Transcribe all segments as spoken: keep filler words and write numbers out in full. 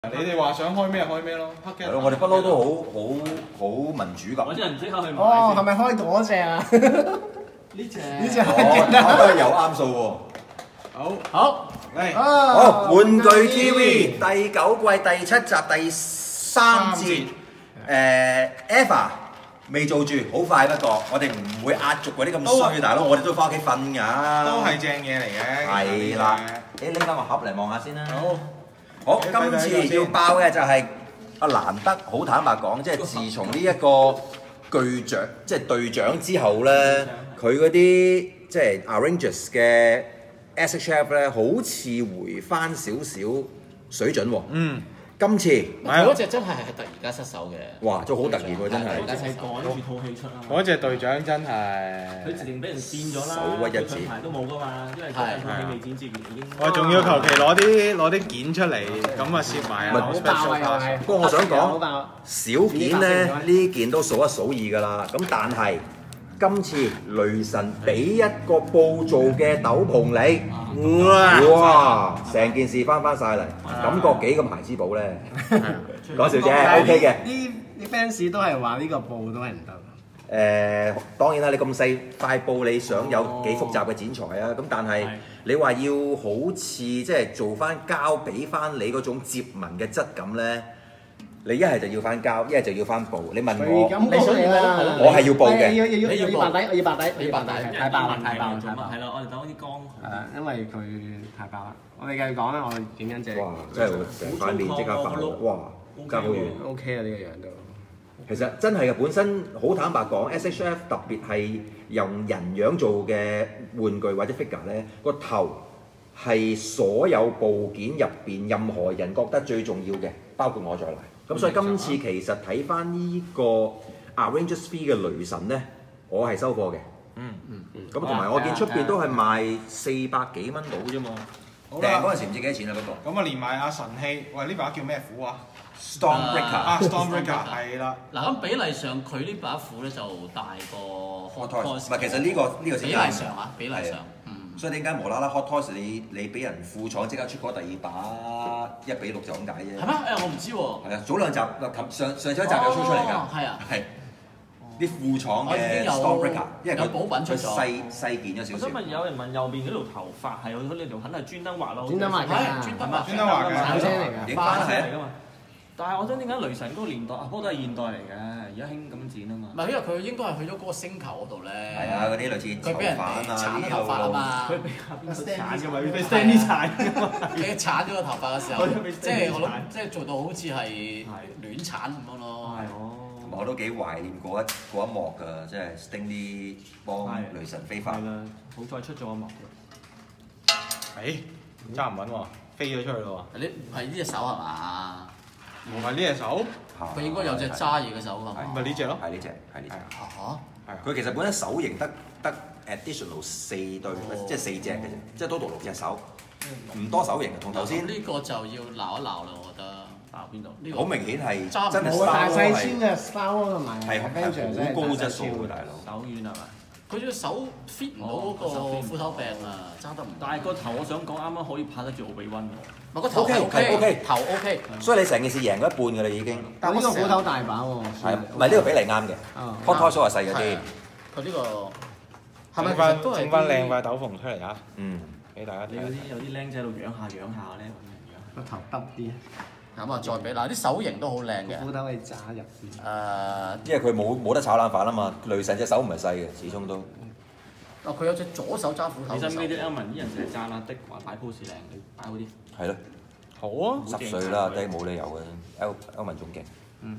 你哋話想開咩開咩咯，黑嘅。 係咯，我哋不嬲都好好好民主㗎。 我啲人即刻去買。 哦，係咪開嗰隻啊？ 呢隻呢隻哦，又啱數喎。 好， 好嚟， 好，玩具 T V 第九季第七集第三節，誒 Eva 未做住，好快不過，我哋唔會壓軸嗰啲咁衰，大佬，我哋都翻屋企瞓㗎。 都係正嘢嚟嘅。 係啦，你拎翻個盒嚟望下先啦。 好。 好，今次要爆嘅就係阿蘭德，好坦白講，即係自從呢一個巨長，即係隊長之後咧，佢嗰啲即係 Avengers 嘅 S H F 咧，好似回翻少少水準喎。嗯。今次嗰隻真係係突然間失手嘅， 哇！都好突然喎，真係。 嗰隻係趕住套戲出啊嘛。 嗰隻隊長真係。 佢直情俾人跣咗啦， 手屈一指， 牌都冇噶嘛，因為佢套戲未剪接完已經。 我仲要求其攞啲攞啲件出嚟，咁啊攝埋啊。 好爆啊又係。 不過我想講，小件咧呢件都數一數二㗎啦。咁但係今次雷神俾一個布做嘅斗篷你，哇！成件事翻翻晒嚟，感覺幾咁孩之寶咧。講笑啫，O K 嘅。 啲啲 fans 都係話呢個布都係唔得。 誒，當然啦，你咁細塊布，你想有幾複雜嘅剪裁啊？咁但係你話要好似即係做翻膠，俾翻你嗰種接紋嘅質感咧，你一係就要翻膠，一係就要翻布。你問我， 你想點啊？ 我係要布嘅。 要要要要白底，我要白底，我要白底，太爆啦！太爆啦！太爆！ 係啦，我哋等啲光。 係啊，因為佢太爆啦。我哋繼續講啦，我哋影緊隻。 哇！真係成塊面即刻爆，哇！爭好遠。 O K 啊，呢個樣都。 其實真係嘅，本身好坦白講 ，S H F 特別係用人樣做嘅玩具或者 figure 咧，個頭係所有部件入邊任何人覺得最重要嘅，包括我在內。咁所以今次其實睇翻呢個 Avengers three 嘅雷神咧，我係收貨嘅。嗯嗯嗯。咁同埋我見出邊都係賣四百幾蚊到啫嘛。訂嗰陣時唔知幾多錢啊嗰個。 咁啊連埋阿神器，喂呢把叫咩斧啊？ Stormbreaker 啊 Stormbreaker 係啦。 嗱咁比例上佢呢把斧咧就大過 Hot Toys。 唔係，其實呢個呢個先比例上啊，比例上。嗯。 所以點解無啦啦 Hot Toys 你你俾人副廠即刻出嗰第二把一比六就咁解啫？ 係咩？誒我唔知喎。 係啊，早兩集上上咗一集有 show 出嚟㗎。 係啊。係。 啲副廠嘅 Stormbreaker，因為佢補品出咗， 細細件咗少少。 我想問有人問右邊嗰條頭髮係佢呢條痕係專登畫咯？ 專登畫㗎， 專登畫， 專登畫嘅。 產車嚟㗎。 影翻係嚟㗎嘛？但係我想點解雷神嗰個年代啊，不過都係現代嚟嘅，而家興咁剪啊嘛。 唔係因為佢應該係去咗嗰個星球嗰度咧。 係啊，嗰啲類似佢俾人哋鏟咗頭髮啊嘛。 佢俾下邊個鏟㗎嘛？佢俾 Stanley 鏟㗎嘛？ 佢鏟咗個頭髮嘅時候，即係我諗，即係做到好似係亂鏟咁樣咯。 係哦。 我都幾懷念嗰一嗰一幕㗎，即係 Sting 幫雷神飛法。 係啦，好在出咗一幕。 誒，揸唔穩喎，飛咗出去咯喎。你係呢隻手係嘛？ 唔係呢隻手， 佢應該有隻揸嘢嘅手㗎嘛。 咪呢隻咯， 係呢隻，係呢隻。 嚇！ 係佢其實本身手型得得 additional 四對，即係四隻嘅啫，即係 total 六隻手，唔多手型。同頭先呢個就要鬧一鬧啦，我覺得。鬧邊度？呢個好明顯係真係冇大細穿嘅 Star Wars 同埋係係好高質素嘅大佬。 手軟係嘛？ 佢隻手 fit 唔到嗰個斧頭柄啊，揸得唔。 但係個頭我想講啱啱可以拍得住奧比溫喎。 唔係個頭 OK，頭 OK。 所以你成件事贏咗一半㗎啦已經。 但呢個斧頭大把喎。 係唔係呢個比例啱嘅 ？Hot Toys 係細嗰啲。 佢呢個係咪翻整翻靚塊斗篷出嚟啊？ 嗯， 俾大家睇。 你嗰啲有啲僆仔喺度養下養下咧， 個頭耷啲。 咁啊，再俾嗱啲手型都好靚嘅。 斧頭可以揸入邊。 誒， 因為佢冇冇得炒冷飯啊嘛，雷神隻手唔係細嘅，始終都。 哦，佢有隻左手揸斧頭。 你身邊啲 Elman 啲人成日讚阿的話擺 pose 靚，你擺嗰啲。 係咯。 好啊。 十歲啦，的冇理由嘅，El Elman仲勁。 嗯。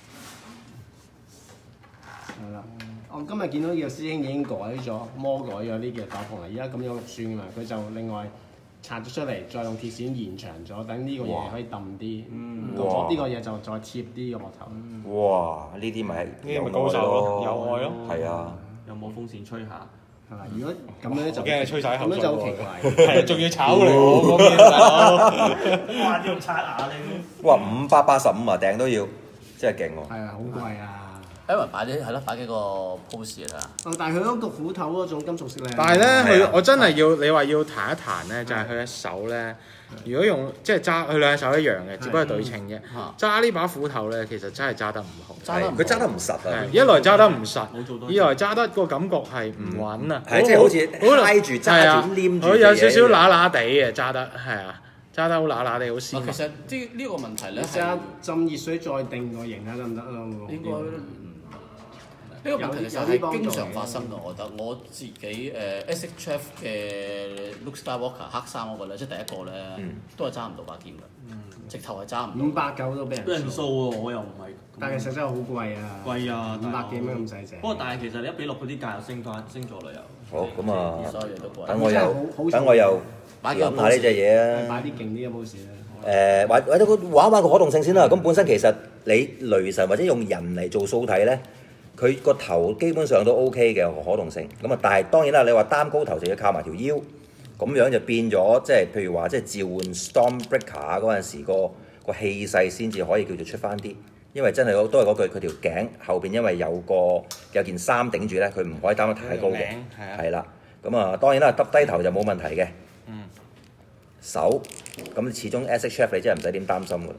係啦。我今日見到呢個師兄已經改咗，魔改咗呢件斗篷啦，而家咁樣肉酸㗎嘛，佢就另外拆咗出嚟，再用鐵線延長咗，等呢個嘢可以揼啲。嗯。哇！呢個嘢就再貼啲個膊頭。 哇！呢啲咪呢啲咪高手咯，有愛咯。 係啊。 有冇風扇吹下？ 係嘛？如果咁樣就驚你吹晒口水喎。 咁樣就好奇怪。 係啊，仲要炒嚟我嗰邊大佬。 哇！要刷牙你。 哇！五百八十五啊，訂都要，真係勁喎。 係啊，好貴啊！ Aaron 擺啲係咯，擺幾個 pose 啊！ 哦，但係佢嗰個斧頭嗰種金屬色咧， 但係咧， 係啊佢我真係要你話要彈一彈咧，就係佢隻手咧。如果用即係揸佢兩隻手一樣嘅，只不過係對稱啫。揸呢把斧頭咧，其實真係揸得唔好。 揸得唔好佢揸得唔實啊！ 一來揸得唔實， 冇做多二來揸得個感覺係唔穩啊。 係即係好似拉住揸住黏住嘅嘢。 佢有少少乸乸地嘅揸得係啊，揸得好乸乸地，好斯文。 其實呢呢個問題咧試下浸熱水再定個型睇得唔得咯？ 應該呢個問題其實係經常發生嘅，我覺得我自己誒 S H F 嘅 Luke Skywalker 黑衫嗰個咧，即係第一個咧，都係揸唔到把劍嘅，直頭係揸唔到。 五百九都俾人俾人掃喎，我又唔係。 但係其實真係好貴啊！ 貴啊， 五百幾蚊咁細隻。 不過但係其實你一比落嗰啲價又升翻，升咗啦又。 好咁啊， 所有嘢都貴。 等我又好等我又買幾個諗下呢隻嘢啊！ 買啲勁啲嘅 pose 啦。 誒，或或者個玩玩個可動性先啦。咁本身其實你雷神或者用人嚟做素體咧，佢個頭基本上都 O K 嘅可動性。咁啊，但係當然啦，你話擔高頭就要靠埋條腰，咁樣就變咗即係譬如話即係召喚 Stormbreaker 嗰陣時個個氣勢先至可以叫做出翻啲。因為真係都係嗰句，佢條頸後邊因為有個有件衫頂住咧，佢唔可以擔得太高嘅。係啦，咁啊當然啦，耷低頭就冇問題嘅。嗯。手咁始終 S H F 你真係唔使點擔心㗎啦。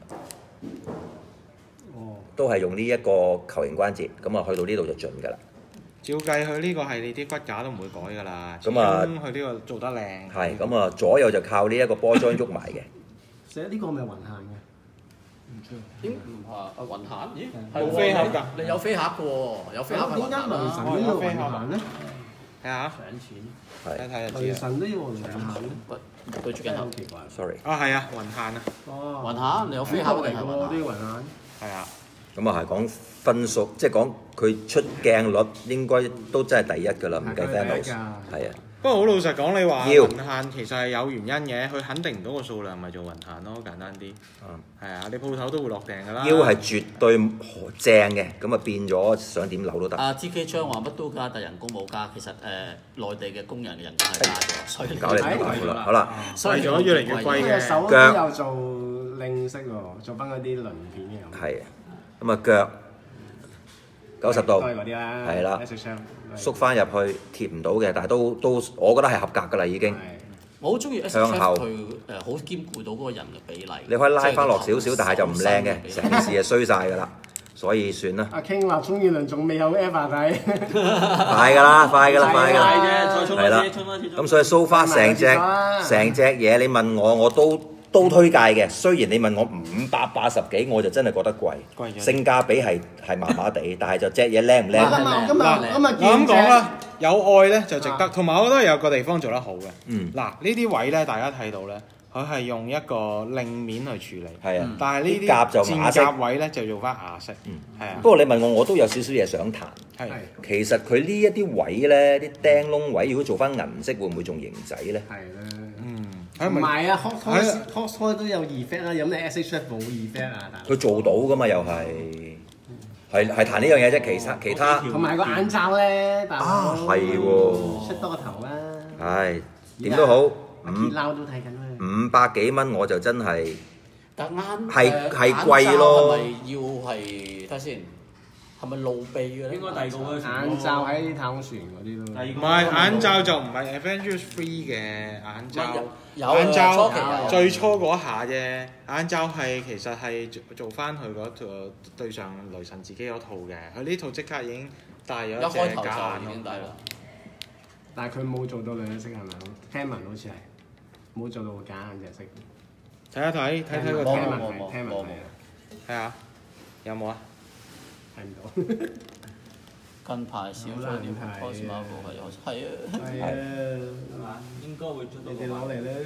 哦。都係用呢一個球形關節，咁啊去到呢度就盡㗎啦。 照計佢呢個係你啲骨架都唔會改㗎啦。 咁啊， 佢呢個做得靚。 係咁啊，左右就靠呢一個波裝喐埋嘅。 寫呢個係咪雲限嘅？ 點唔係啊？雲限？咦？ 冇飛盒㗎。 你有飛盒嘅喎，有飛盒係點解雷神都要雲限咧？ 睇下。 搶錢。 係。 睇睇就雷知啦。 神都要雲限咧？ 喂，對住鏡頭。 好奇怪。 Sorry。 啊係啊，雲限啊。 哦。 雲限，你有飛盒定係雲啲限？ 雲限。 係啊。 咁啊係講分數，即係講佢出鏡率應該都真係第一㗎啦，唔計 Thanos。係啊。 不過好老實講，你話要雲限其實係有原因嘅，佢肯定唔到個數量，咪做雲限咯，簡單啲。 嗯。 係啊，你鋪頭都會落訂㗎啦。 腰係絕對正嘅，咁啊變咗想點扭都得。 阿 T K 張話乜都加，但人工冇加。其實誒內地嘅工人嘅人工係加咗，所以搞你唔大啦，好啦。 所以咗越嚟越貴嘅。 手都有做另色喎，做翻嗰啲鱗片嘅。 係啊，咁啊腳九十度， 都係嗰啲啦。 係啦，縮翻入去貼唔到嘅，但係都都我覺得係合格㗎啦已經。 我好中意 S H F 佢誒好兼顧到嗰個人嘅比例。 你可以拉翻落少少，但係就唔靚嘅，成件事就衰晒㗎啦，所以算啦。 阿 King 話衝完輪仲未有 F 睇。 快㗎啦，快㗎啦，快㗎啦。係啦。咁所以 so far 成隻成隻嘢，你問我我都都推介嘅。雖然你問我五百八十幾，我就真係覺得貴，性價比係係麻麻地，但係就隻嘢靚唔靚？ 咁咁啊咁啊， 咁講啦，有愛咧就值得，同埋我覺得有個地方做得好嘅。 嗯。 嗱，呢啲位咧，大家睇到咧，佢係用一個令面去處理。 係啊。 但係呢啲甲就戰甲位咧就做翻亞色。 嗯。 係啊。 不過你問我，我都有少少嘢想談。 係。 其實佢呢一啲位咧，啲釘窿位，如果做翻銀色，會唔會仲型仔咧？ 係啦。 嗯。 唔係啊 ，Hot Toys Hot Toys 都有 effect 啦，有咩 S H F 冇 effect 啊？ 佢做到噶嘛，又係係係彈呢樣嘢啫，其他其他同埋個眼罩咧， 啊係喎， 出多個頭啦。 係點都好，五撈都睇緊啦。 五百幾蚊我就真係， 但眼係係貴咯。 係咪要係睇下先？係咪露鼻嘅咧？ 應該第二個嘅眼罩喺太空船嗰啲咯。 唔係眼罩就唔係 Avengers Three 嘅眼罩， 有眼罩有最初嗰下啫。眼罩係其實係做做翻佢嗰套對上雷神自己嗰套嘅，佢呢套即刻已經戴咗一開頭隻假就已經戴啦。 但係佢冇做到兩隻色係咪？聽聞好似係冇做到假眼隻色。 睇一睇，睇睇個聽聞聽聞， 係聽聞係啊。 睇下有冇啊？ 睇唔到。 近排少咗啲 Cos Marvel 係有，係啊。 係啊。 應該會出到。 你哋攞嚟咧。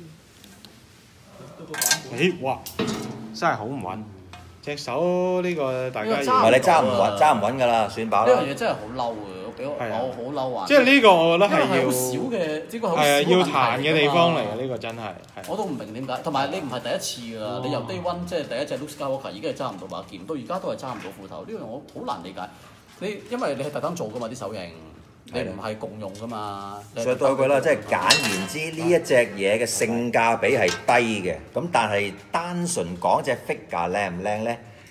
誒哇！真係好唔穩，隻手呢個大家唔係你揸唔穩，揸唔穩㗎啦，算把啦。 呢樣嘢真係好嬲嘅，我俾我我好嬲啊！ 即係呢個我覺得係要好少嘅，呢個係啊，要彈嘅地方嚟嘅，呢個真係。 我都唔明點解，同埋你唔係第一次㗎啦，你由 Day One 即係第一隻 Luke Skywalker 已經係揸唔到把劍，到而家都係揸唔到斧頭，呢樣我好難理解。你因為你係特登做㗎嘛啲手型，你唔係共用㗎嘛。 所以多句啦，即係簡言之，呢一隻嘢嘅性價比係低嘅，咁但係單純講隻 figure 靚唔靚咧，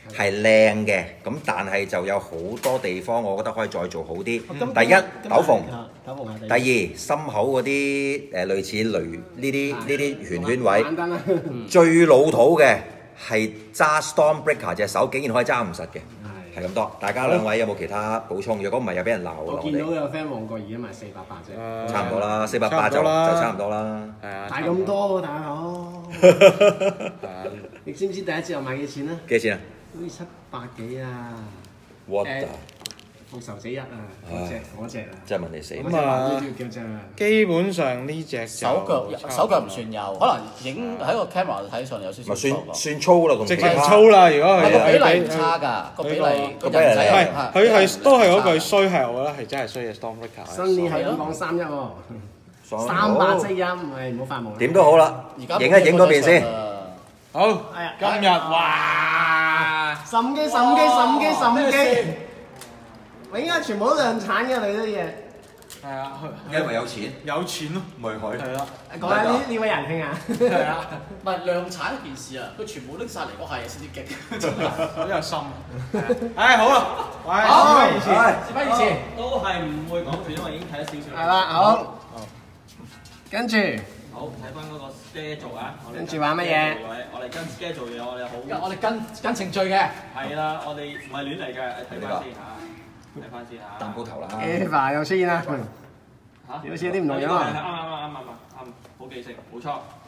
係靚嘅，咁但係就有好多地方我覺得可以再做好啲。第一斗篷，第二心口嗰啲誒類似雷呢啲呢啲圓圈位，最老土嘅係揸 Stormbreaker 隻手竟然可以揸唔實嘅。係咁多，大家兩位有冇其他補充？如果唔係，又俾人鬧我見到有 friend 旺角而家賣四百八啫， 差唔多啦，四百八就就差唔多啦。 係啊， 買咁多大佬，你知唔知第一隻又賣幾錢啊？ 幾錢啊？ 好似七百幾啊 What？ 復仇者一啊，嗰隻嗰隻啊， 真係問你死。 咁啊，呢條叫啫。 基本上呢隻手腳手腳唔算幼，可能影喺個 camera 睇上有少少。 咪算算粗啦，同直情粗啦！如果個係比例唔差㗎，個比例個人仔係佢係都係嗰句衰係，我覺得係真係衰嘅 Stormbreaker。 新年係咁講三一喎，三百即一，唔係唔好發夢。 點都好啦，影一影嗰邊先。 好，今日哇， 審機審機審機審機。應該全部都量產嘅你啲嘢。 係啊， 因為有錢， 有錢咯， 咪佢。 係啦， 講下呢呢位仁兄啊。 係啊， 唔係量產一件事啊，佢全部拎晒嚟，我係先至勁， 好有心。唉，好啦，喂， 好， 事不宜遲， 事不宜遲， 都係唔會講住，因為已經睇咗少少。 係啦，好。跟住。 好，睇翻嗰個 schedule 啊。 跟住玩乜嘢？ 我哋跟 schedule 嘅，我哋好。 我哋跟跟程序嘅。 係啦，我哋唔係亂嚟嘅，睇翻先嚇。睇翻先嚇， 蛋糕頭啦 Eva 又先啦， 嚇， 好似有啲唔同樣啊！ 啱啱啱啱啱啱，好記性，冇錯。